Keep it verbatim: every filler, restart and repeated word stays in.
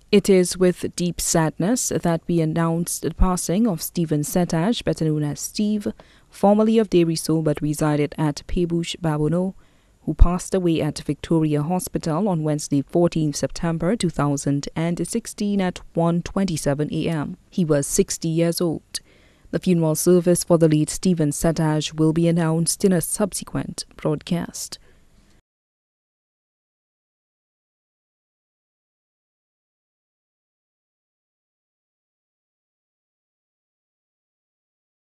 It is with deep sadness that we announce the passing of Stephen St Ange, better known as Steve, formerly of Dairy Soul but resided at Pebush, Babono, who passed away at Victoria Hospital on Wednesday, fourteenth September two thousand sixteen at one twenty-seven a m He was sixty years old. The funeral service for the late Stephen St Ange will be announced in a subsequent broadcast.